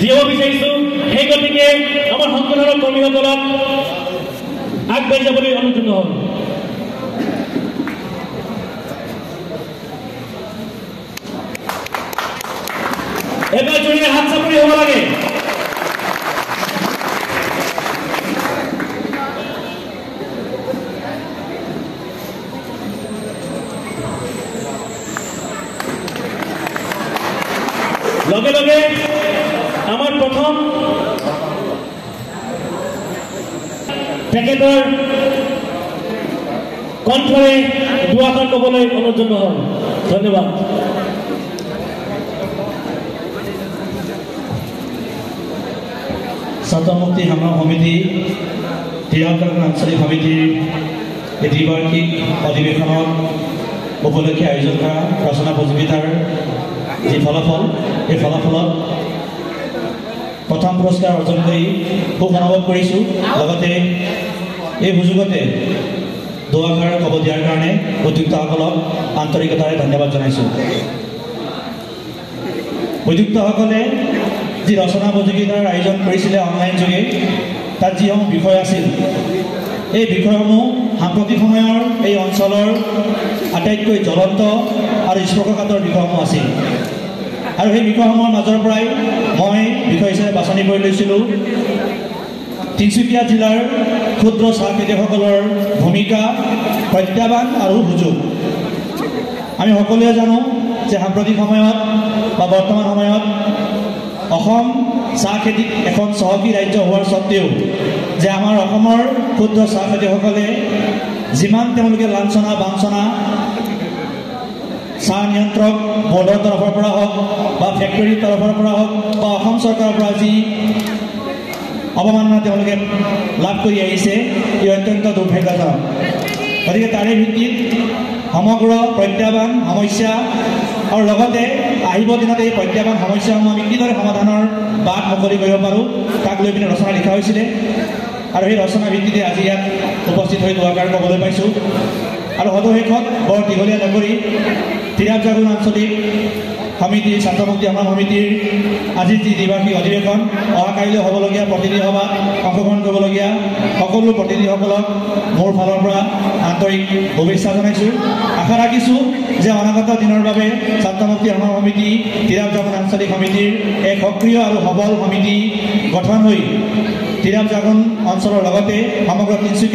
জীয়াব বিচাৰিছো। সেই গতিকে আমাৰ সংগঠনৰ কৰ্মীসকলক আগবাঢ়ি যাবলৈ অনুৰোধ জনোৱা হ'ল। এবাৰ জোৰে হাত চাপৰি হ'ব লাগে। লগে লগে আমাৰ প্ৰথম তেখেতৰ কণ্ঠৰে দুআষাৰ ক'বলৈ অনুৰোধ জনোৱা হ'ল। ধন্যবাদ। ছাত্ৰ মুক্তি সংগ্ৰাম সমিতি তিৰাপজাগৰণ আঞ্চলিক সমিতিৰ এই দ্বিবাৰ্ষিক অধিৱেশনত উপলক্ষে আয়োজন কৰা ৰচনা প্ৰতিযোগিতাৰ যি ফলাফল, এই ফলাফলত প্ৰথম পুৰস্কাৰ অৰ্জন কৰি খুব অনুভৱ কৰিছোঁ। লগতে এই সুযোগতে দুআষাৰ ক'ব দিয়াৰ কাৰণে উদ্যোক্তাসকলক আন্তৰিকতাৰে ধন্যবাদ জনাইছোঁ। উদ্যোক্তাসকলে যি ৰচনা প্ৰতিযোগিতাৰ আয়োজন কৰিছিলে অনলাইন যোগে, তাত যিসমূহ বিষয় আছিল, এই বিষয়সমূহ সাম্প্ৰতিক সময়ৰ এই অঞ্চলৰ আটাইতকৈ জ্বলন্ত আৰু স্পৰ্শকাতৰ বিষয়সমূহ আছিল। আৰু সেই বিষয়সমূহৰ মাজৰ পৰাই মই বিষয় হিচাপে বাছনি কৰি লৈছিলোঁ তিনিচুকীয়া জিলাৰ ক্ষুদ্ৰ চাহ খেতিয়কসকলৰ ভূমিকা, প্ৰত্যাহ্বান আৰু সুযোগ। আমি সকলোৱে জানো যে সাম্প্ৰতিক সময়ত বা বৰ্তমান সময়ত অসম চাহ খেতিত এখন চহকী ৰাজ্য হোৱাৰ স্বত্তেও যে আমাৰ অসমৰ ক্ষুদ্ৰ চাহ খেতিয়কসকলে যিমান তেওঁলোকে লাঞ্ছনা বাঞ্ছনা চাহ নিয়ন্ত্ৰক বৰ্ডৰ তৰফৰ পৰা হওক বা ফেক্টৰীৰ তৰফৰ পৰা হওক বা অসম চৰকাৰৰ পৰা যি অৱমাননা তেওঁলোকে লাভ কৰি আহিছে, ই অত্যন্ত দুৰ্ভাগ্যজনক। গতিকে তাৰে ভিত্তিত সমগ্ৰ প্ৰত্যাহ্বান সমস্যা আৰু লগতে আহিব দিনত এই প্ৰত্যাহ্বান সমস্যাসমূহ আমি কিদৰে সমাধানৰ বাট মুকলি কৰিব পাৰোঁ, তাক লৈ পিনে ৰচনা লিখা হৈছিলে। আৰু সেই ৰচনা ভিত্তিতে আজি ইয়াত উপস্থিত হৈ দুআষাৰ ক'বলৈ পাইছোঁ। আৰু সদশেষত বৰ দীঘলীয়া নকৰি তিৰাপজাগৰণ আঞ্চলিক সমিতিৰ ছাত্ৰ মুক্তি সংগ্ৰাম সমিতিৰ আজিৰ যি দ্বিবাৰ্ষিক অধিৱেশন, অহাকালিলৈ হ'বলগীয়া প্ৰতিনিধি সভাত অংশগ্ৰহণ কৰিবলগীয়া সকলো প্ৰতিনিধিসকলক মোৰ ফালৰ পৰা আন্তৰিক শুভেচ্ছা জনাইছোঁ। আশা ৰাখিছোঁ যে অনাগত দিনৰ বাবে ছাত্ৰ মুক্তি সংগ্ৰাম সমিতি তিৰাপজাগৰণ আঞ্চলিক সমিতিৰ এক সক্ৰিয় আৰু সবল সমিতি গঠন হৈ তিৰাপজাগৰণ অঞ্চলৰ লগতে সমগ্ৰ তিনিচুকীয়া